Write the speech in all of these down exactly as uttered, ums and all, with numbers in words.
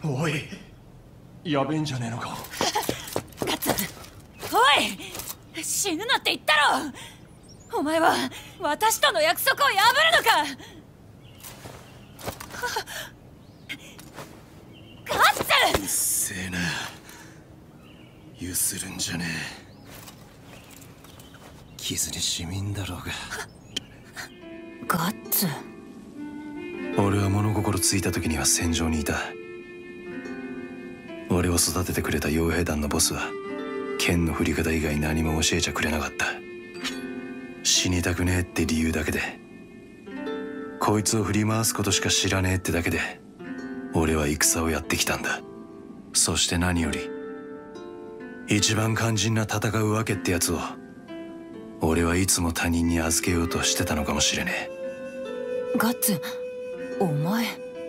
おい、やべえんじゃねえのか。 ガッツ、おい、死ぬなって言ったろ。お前は私との約束を破るのか。ガッツ！ うっせえな。ゆするんじゃねえ。傷にしみんだろうが。 ガッツ。 俺は物心ついた時には戦場にいた。俺を育ててくれた傭兵団のボスは剣の振り方以外何も教えちゃくれなかった。死にたくねえって理由だけで、こいつを振り回すことしか知らねえってだけで俺は戦をやってきたんだ。そして何より一番肝心な戦うわけってやつを俺はいつも他人に預けようとしてたのかもしれねえ。ガッツ、お前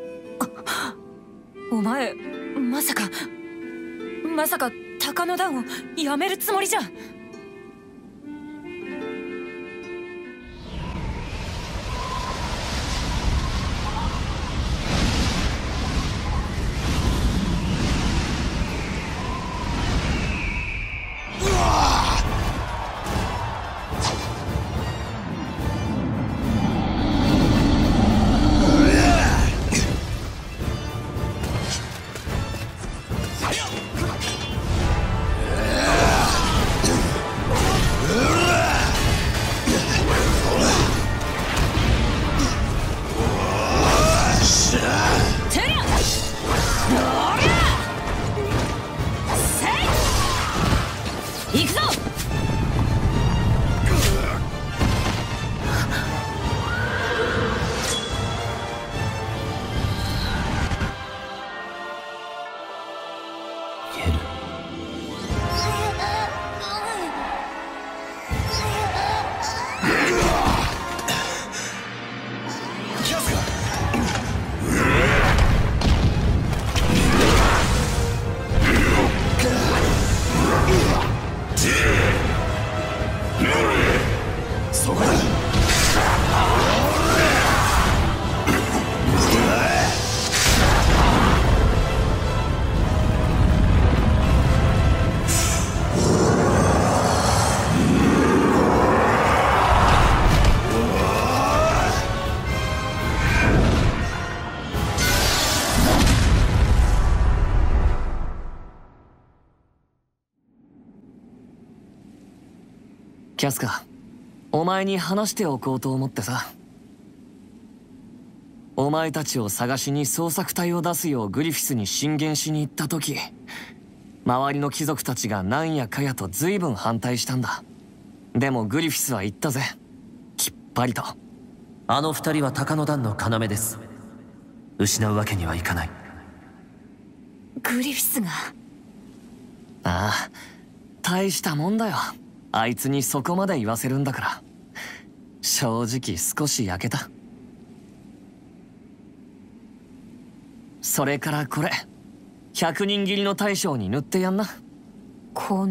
お前まさかまさか鷹の段をやめるつもりじゃ。キャスカ、お前に話しておこうと思ってさ。お前たちを探しに捜索隊を出すようグリフィスに進言しに行った時、周りの貴族たちがなんやかやと随分反対したんだ。でもグリフィスは言ったぜ、きっぱりと。 あの二人は鷹の段の要です。失うわけにはいかない。 グリフィスが。 ああ、大したもんだよ。あいつにそこまで言わせるんだから。正直少し焼けた。それからこれ、百人斬りの大将に塗ってやんな。 粉？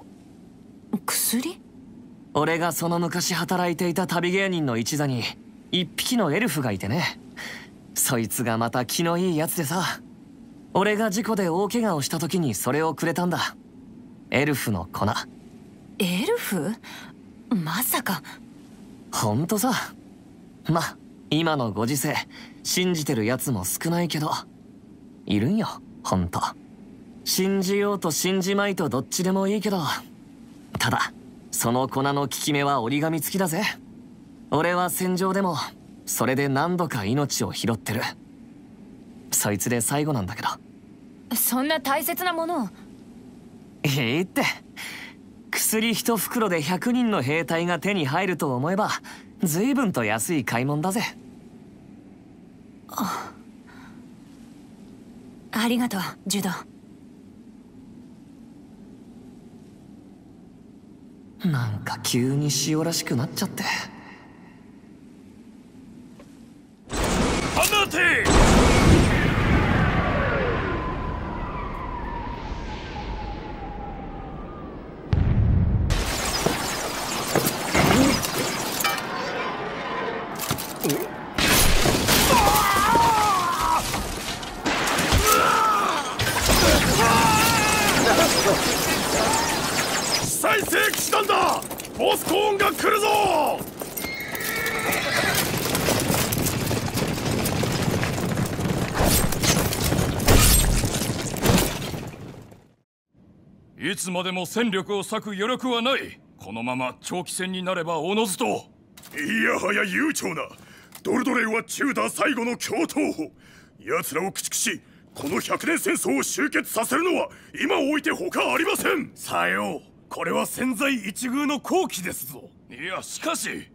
薬？ 俺がその昔働いていた旅芸人の一座に一匹のエルフがいてね。そいつがまた気のいいやつでさ、俺が事故で大怪我をした時にそれをくれたんだ。エルフの粉。 エルフ？まさか。 ほんとさ。ま、今のご時世信じてるやつも少ないけどいるんよ、ほんと。信じようと信じまいとどっちでもいいけど、ただその粉の効き目は折り紙付きだぜ。俺は戦場でもそれで何度か命を拾ってる。そいつで最後なんだけど。 そんな大切なものを。 いいって。薬一袋でひゃくにんの兵隊が手に入ると思えば随分と安い買い物だぜ。 あ、ありがとう、ジュド。 なんか急に塩らしくなっちゃって。 放て！ 再生騎士団だ。ボスコーンが来るぞ。 いつまでも戦力を割く余力はない。このまま長期戦になればおのずと。いやはや悠長な。ドルドレイはチューダー最後の共闘法。奴らを駆逐し、この百年戦争を終結させるのは今置いて他ありません。 さよう、これは千載一遇の好機ですぞ。 いやしかし、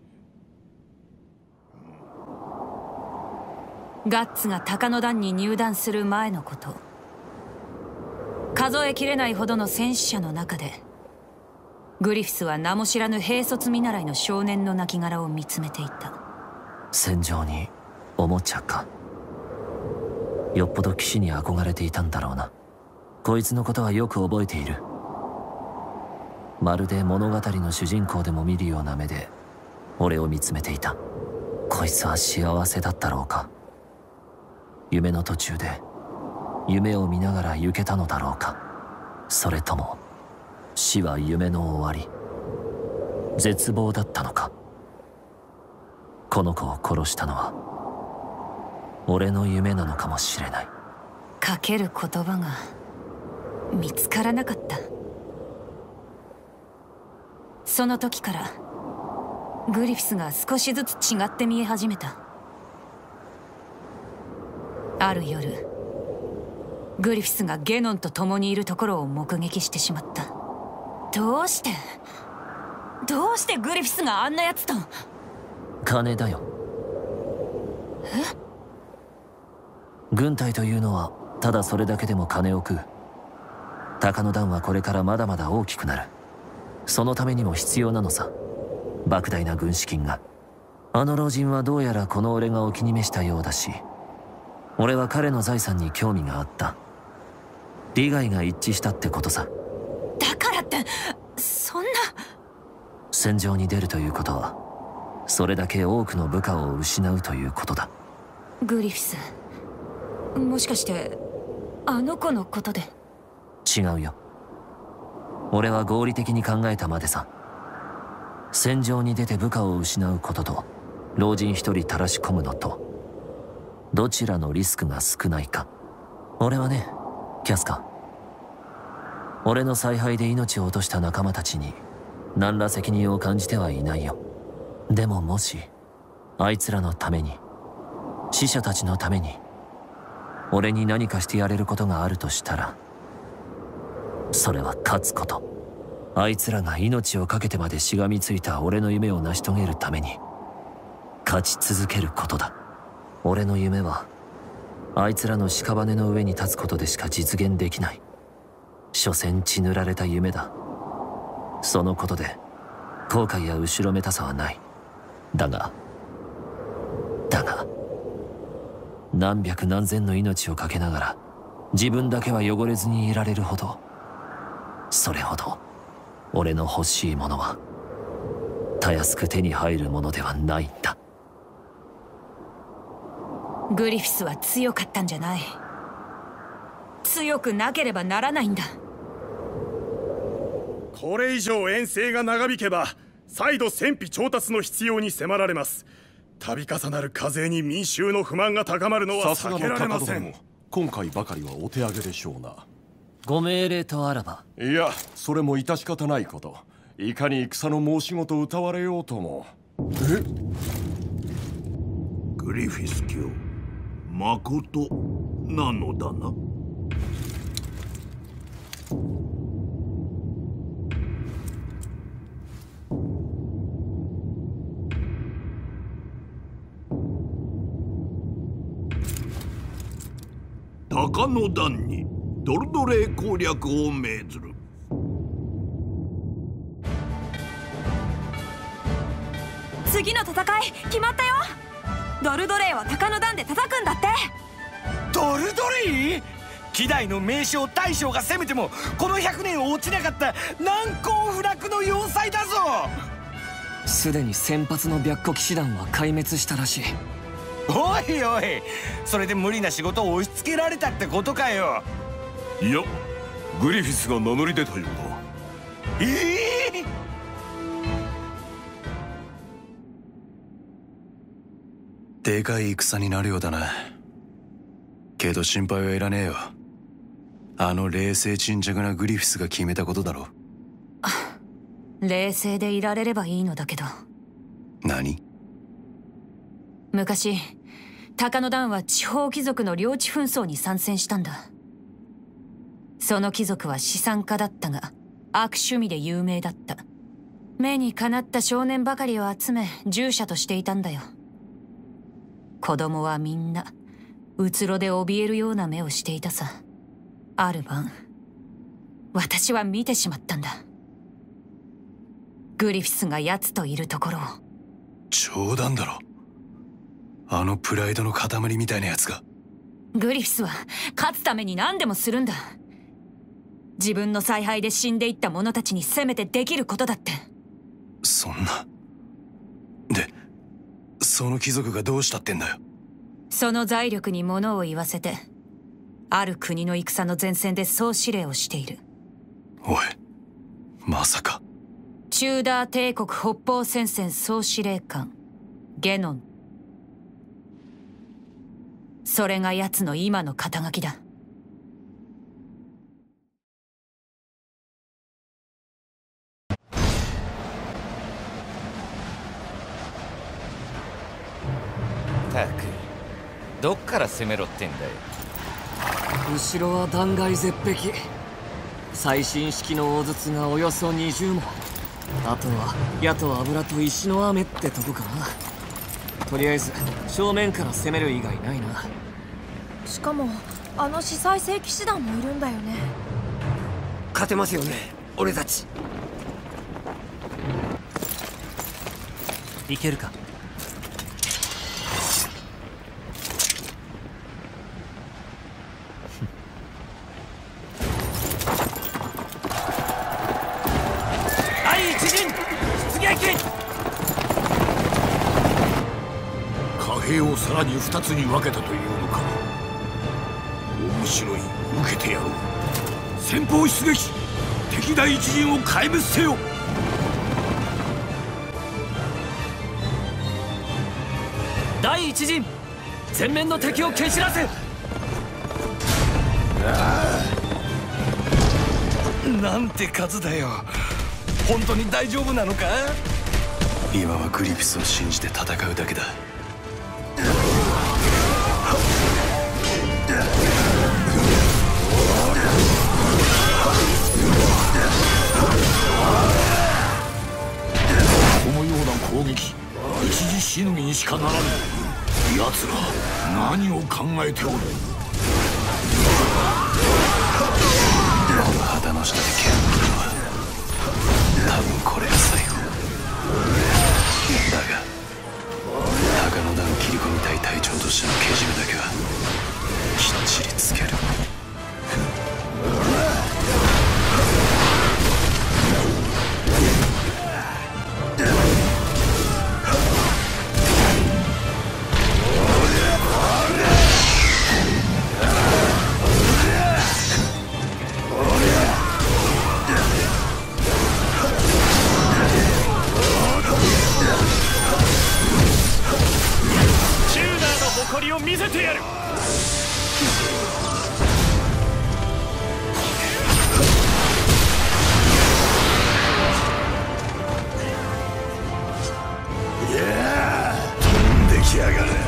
ガッツが鷹の団に入団する前のこと。数えきれないほどの戦死者の中でグリフィスは名も知らぬ兵卒見習いの少年の亡骸を見つめていた。 戦場におもちゃか。よっぽど騎士に憧れていたんだろうな。こいつのことはよく覚えている。まるで物語の主人公でも見るような目で俺を見つめていた。こいつは幸せだったろうか。夢の途中で夢を見ながら行けたのだろうか。それとも死は夢の終わり、絶望だったのか。この子を殺したのは俺の夢なのかもしれない。 かける言葉が見つからなかった。その時からグリフィスが少しずつ違って見え始めた。ある夜グリフィスがゲノンと共にいるところを目撃してしまった。どうしてどうしてグリフィスがあんなやつと。 金だよ。 え？ 軍隊というのはただそれだけでも金を食う。鷹の団はこれからまだまだ大きくなる。そのためにも必要なのさ、莫大な軍資金が。あの老人はどうやらこの俺がお気に召したようだし、俺は彼の財産に興味があった。利害が一致したってことさ。 だからってそんな。 戦場に出るということはそれだけ多くの部下を失うということだ。 グリフィス、もしかしてあの子のことで。 違うよ。俺は合理的に考えたまでさ。戦場に出て部下を失うことと老人一人たらし込むのと、どちらのリスクが少ないか。俺はね、キャスカ、俺の采配で命を落とした仲間たちに何ら責任を感じてはいないよ。でももしあいつらのために、死者たちのために俺に何かしてやれることがあるとしたら、それは勝つこと。あいつらが命を懸けてまでしがみついた俺の夢を成し遂げるために勝ち続けることだ。俺の夢はあいつらの屍の上に立つことでしか実現できない。所詮血塗られた夢だ。そのことで後悔や後ろめたさはない。だがだが何百何千の命をかけながら自分だけは汚れずにいられるほど、それほど俺の欲しいものはたやすく手に入るものではないんだ。 グリフィスは強かったんじゃない。強くなければならないんだ。 これ以上遠征が長引けば再度戦費調達の必要に迫られます。度重なる課税に民衆の不満が高まるのは避けられません。 今回ばかりはお手上げでしょうな。 ご命令とあらば。 いや、それも致し方ないこと。いかに戦の申し子と謳われようとも。え？ グリフィス卿、まことなのだな。鷹の団にドルドレイ攻略を命ずる。 次の戦い決まったよ。ドルドレイは鷹の団で叩くんだって。 ドルドレイ？希代の名将大将が攻めてもこのひゃくねん落ちなかった難攻不落の要塞だぞ。 すでに先発の白虎騎士団は壊滅したらしい。 おいおい、それで無理な仕事を押し付けられたってことかよ。 いや、 グリフィスが名乗り出たようだ。 ええー、 でかい戦になるようだな。けど心配はいらねえよ。あの冷静沈着なグリフィスが決めたことだろ。 冷静でいられればいいのだけど。 何？ 昔高野団は地方貴族の領地紛争に参戦したんだ。その貴族は資産家だったが悪趣味で有名だった。目にかなった少年ばかりを集め従者としていたんだよ。子供はみんなうつろで怯えるような目をしていたさ。ある晩私は見てしまったんだ。グリフィスが奴といるところを。 冗談だろ。あのプライドの塊みたいなやつが。 グリフィスは勝つために何でもするんだ。自分の采配で死んでいった者たちにせめてできることだって。 そんな。でその貴族がどうしたってんだよ。 その財力に物を言わせてある国の戦の前線で総司令をしている。 おい、まさか。 チューダー帝国北方戦線総司令官ゲノン。それが奴の今の肩書きだ。 たくどっから攻めろってんだよ。 後ろは断崖絶壁、最新式の大筒がおよそにじゅうもん。あとは矢と油と石の雨ってとこかな。とりあえず正面から攻める以外ないな。 しかもあの司祭聖騎士団もいるんだよね。 勝てますよね俺たち。 いけるか。 第一陣出撃。 貨幣をさらに二つに分けたというのか。面白い。受けてやろう。先方出撃。敵第一陣を壊滅せよ。 第一陣前面の敵を蹴散らせ。なんて数だよ。本当に大丈夫なのか。 今はグリフィスを信じて戦うだけだ。 このような攻撃一時しのぎにしかならぬ。奴ら何を考えておる。 この旗の下で剣を振るのは多分これが最後だが、高野団切り込み隊隊長としてのけじめだけはきっちりつける。 誇りを見せてやる。 いやー、飛んできやがる。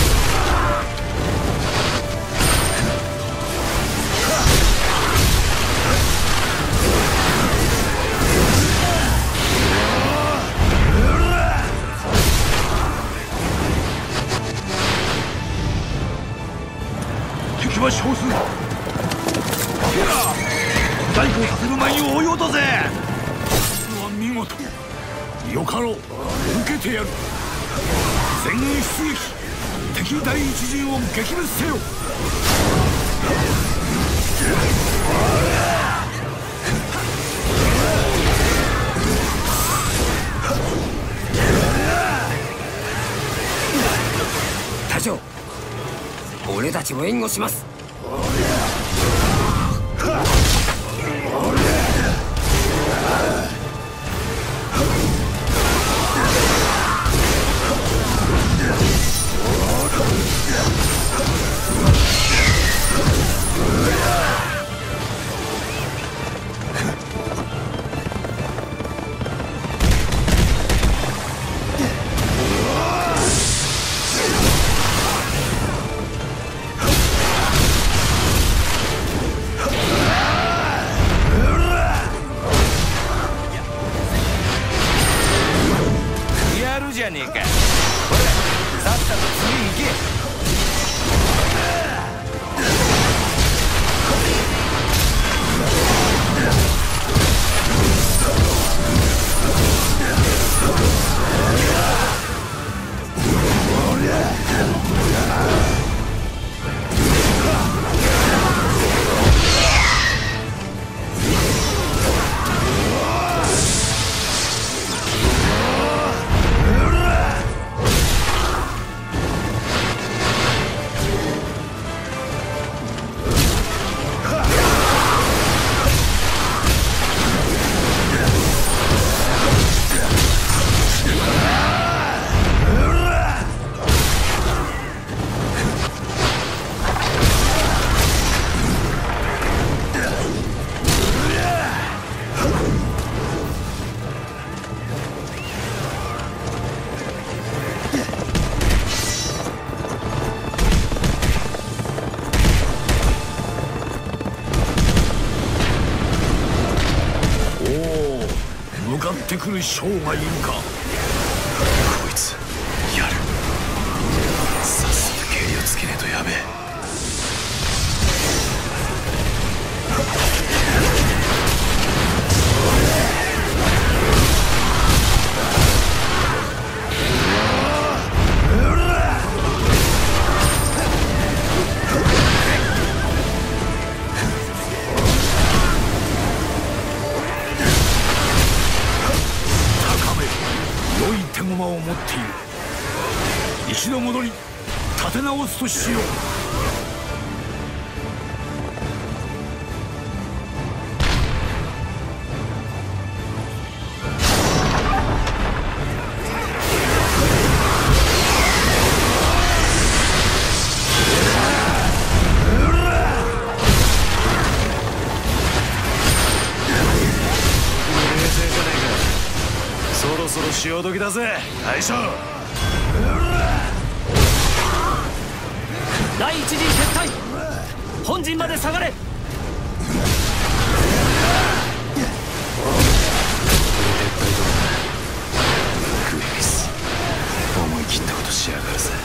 敵は少数。大工させる前に追い落とせ。は見事。よかろう。受けてやる。全軍出撃。敵第一陣を撃滅せよ。 隊長、俺たちも援護します。 ってくる将がいるか。 こいつやる。さっさとケリをつけねえとやべえ。 駒を持っている。一度戻り立て直すとしよう。 そろそろ潮時だぜ大将。 第一陣撤退。本陣まで下がれ。 撤退とかグリフィス思い切ったことしやがるぜ。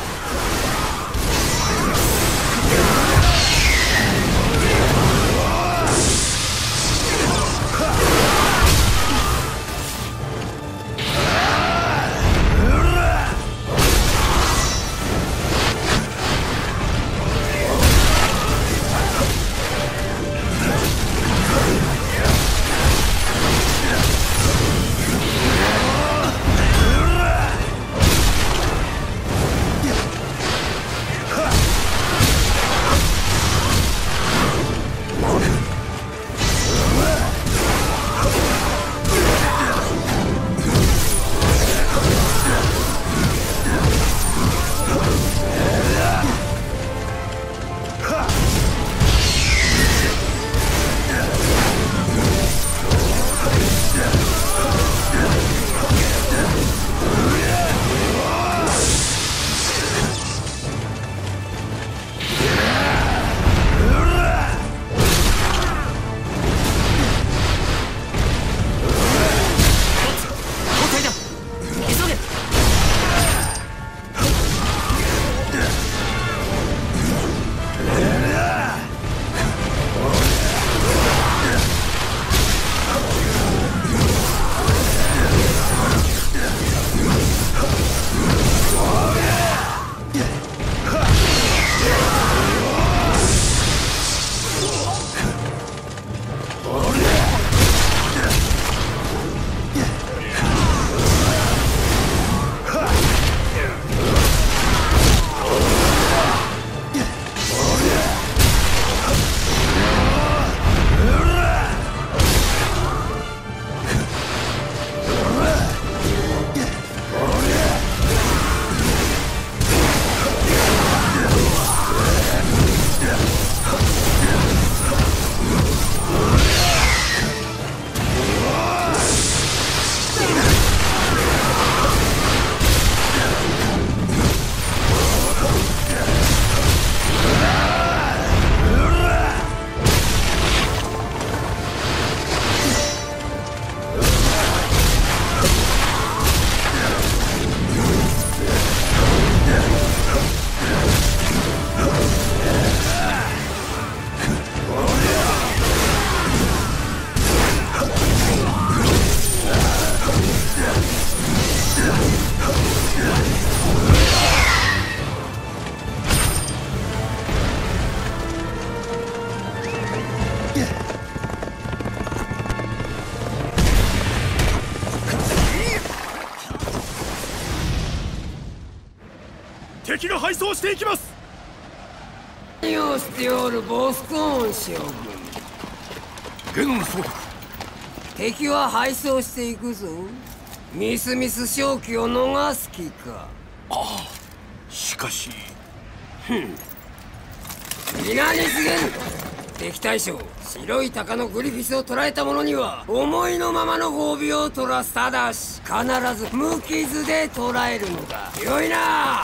敵が敗走していきます。 何をしておるボスコーン将軍。 ゲノン総督、 敵は敗走していくぞ。みすみす勝機を逃す気か。 ああ、しかしふん皆に告げん。敵大将白い鷹のグリフィスを捕らえた者には思いのままの褒美を取らす。ただし必ず無傷で捕らえるのだ。よいな。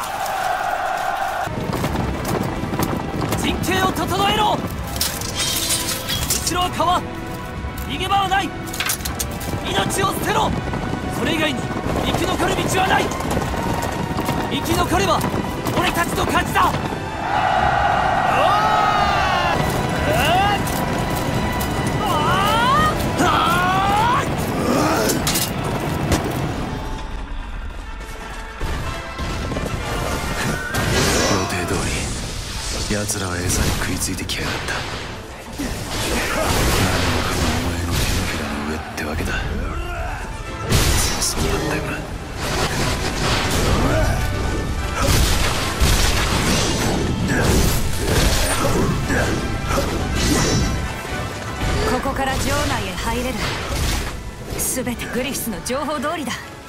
陣形を整えろ。後ろは川、逃げ場はない。命を捨てろ。 それ以外に生き残る道はない。生き残れば俺たちの勝ちだ。 予定通り奴らは餌に食いついてきやがった。何もかもお前の手のひらの上ってわけだ。そうだったよな。 ここから城内へ入れる。全てグリフィスの情報通りだ。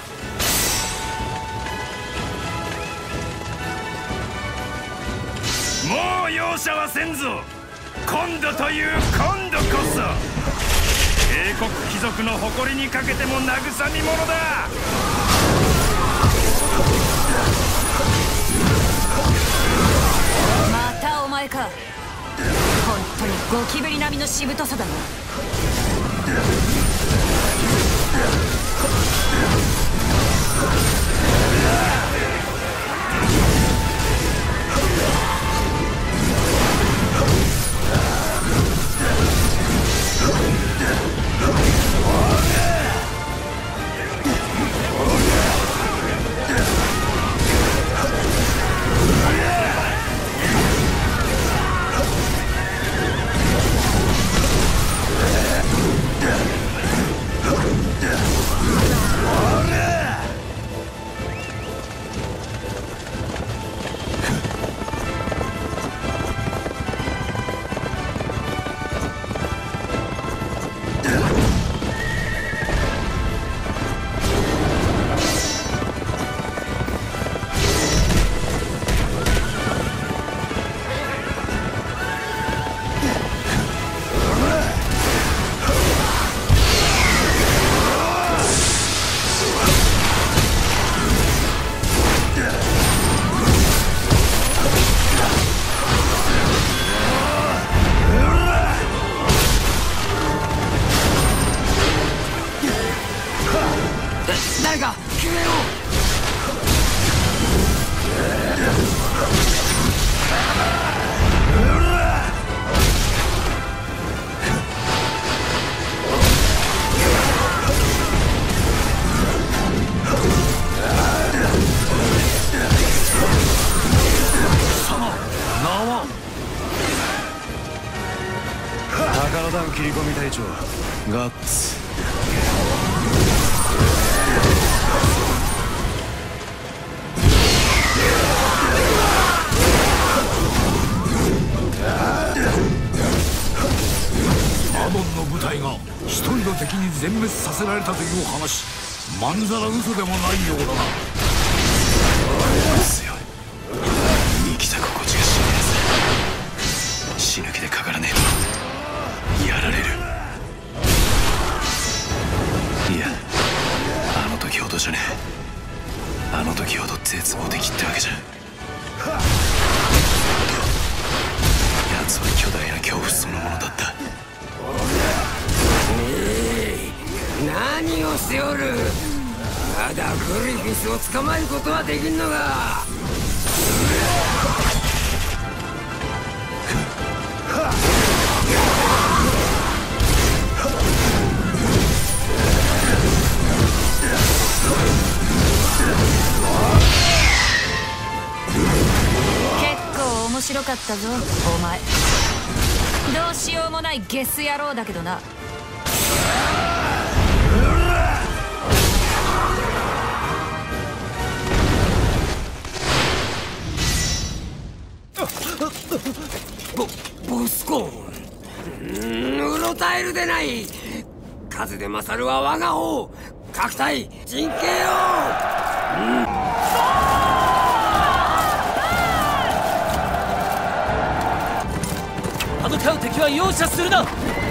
もう容赦はせんぞ。今度という今度こそ英国貴族の誇りにかけても慰み者だ。 またお前か。本当にゴキブリ並みのしぶとさだな。 誰か救援を。 高野団切り込み隊長ガッツ。 アドンの部隊が一人の敵に全滅させられたという話、まんざら嘘でもないようだな。 強い。生きた心地がしねえぜ。死ぬ気でかからねえ。やられる。いや、あの時ほどじゃねえ。あの時ほど絶望的ってわけじゃ。奴は巨大な恐怖そのものだった。 ええ、何をしておる。まだグリフィスを捕まえることはできんのか。 結構面白かったぞお前。どうしようもないゲス野郎だけどな。 ボボスコン、うろたえるでない。数で勝るは我が方。各隊陣形を。 戦う敵は容赦するな。